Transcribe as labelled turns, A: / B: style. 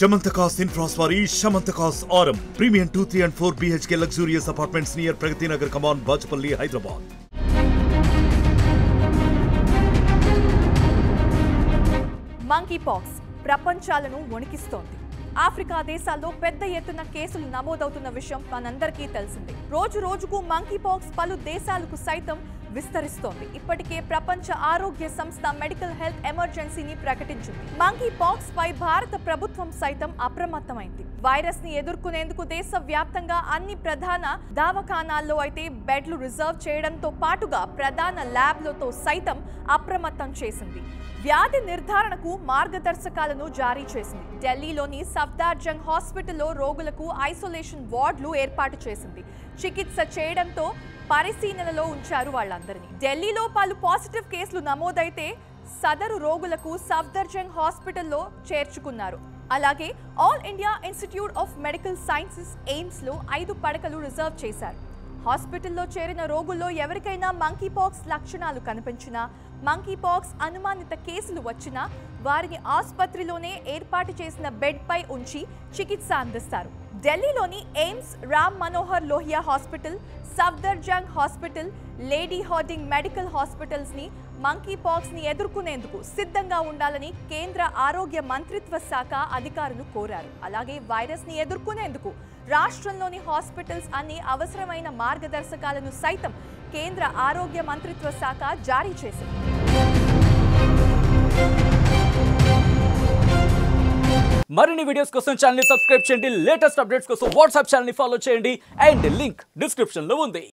A: Shamantakas Infraswari, Shamantakas Aurum. Premium 2, 3 and 4 BHK luxurious apartments near Pragati Nagar, Kaman, Bajpalli, Hyderabad.
B: Monkeypox ప్రపంచాలను వణికిస్తోంది. Africa దేశాల్లో పెద్ద ఎత్తున కేసులు నమోదవుతున్న విషయం మనందరికీ తెలిసిందే. రోజు రోజుకు మంకీపాక్స్ పలు దేశాలకు సైతం విస్తరిస్తోంది. ఇప్పటికే ప్రపంచ ఆరోగ్య సంస్థ మెడికల్ హెల్త్ ఎమర్జెన్సీని ప్రకటించింది. మంకీపాక్స్ పై భారత ప్రభుత్వం సైతం అప్రమత్తమైంది. వైరస్ ని ఎదుర్కొనేందుకు దేశవ్యాప్తంగా అన్ని ప్రధాన దవాఖానాల్లో అయితే బెడ్లు రిజర్వ్ చేయడంతో పాటుగా ప్రధాన ల్యాబ్లతో సైతం అప్రమత్తం చేసింది. వ్యాధి నిర్ధారణకు మార్గదర్శకాలను జారీ చేసింది. ఢిల్లీలోని సఫ్దార్జంగ్ హాస్పిటల్లో రోగులకు ఐసోలేషన్ వార్డులు ఏర్పాటు చేసింది. చికిత్స చేయడంతో పరిశీలనలో ఉంచారు వాళ్ళందరినీ. ఢిల్లీలో పలు పాజిటివ్ కేసులు నమోదైతే సదరు రోగులకు సఫ్దర్జంగ్ హాస్పిటల్లో చేర్చుకున్నారు. అలాగే all India institute of medical sciences AIIMS లో 5 పడకలు రిజర్వ్ చేశారు. హాస్పిటల్లో చేరిన రోగుల్లో ఎవరికైనా మంకీపాక్స్ లక్షణాలు కనిపించినా, మంకీపాక్స్ అనుమానిత కేసులు వచ్చినా వారిని ఆసుపత్రిలోనే ఏర్పాటు చేసిన బెడ్ పై ఉంచి చికిత్స అందిస్తారు. ఢిల్లీలోని AIIMS, Ram Manohar Lohia hospital, Safdarjung hospital, Lady Hardinge medical hospitals ని మంకీపాక్స్ ని ఎదుర్కొనేందుకు సిద్ధంగా ఉండాలని కేంద్ర ఆరోగ్య మంత్రిత్వ శాఖ అధికారులు కోరారు. అలాగే వైరస్ ని ఎదుర్కొనేందుకు రాష్ట్రంలోని హాస్పిటల్స్ అన్ని అవసరమైన మార్గదర్శకాలను సైతం కేంద్ర ఆరోగ్య మంత్రిత్వ శాఖ జారీ చేసింది.
C: మరిన్ని వీడియోస్ కోసం ఛానల్ ని సబ్స్క్రైబ్ చేయండి. లేటెస్ట్ అప్డేట్స్ కోసం వాట్సాప్ ఛానల్ ని ఫాలో చేయండి. అండ్ లింక్ డిస్క్రిప్షన్ లో ఉంది.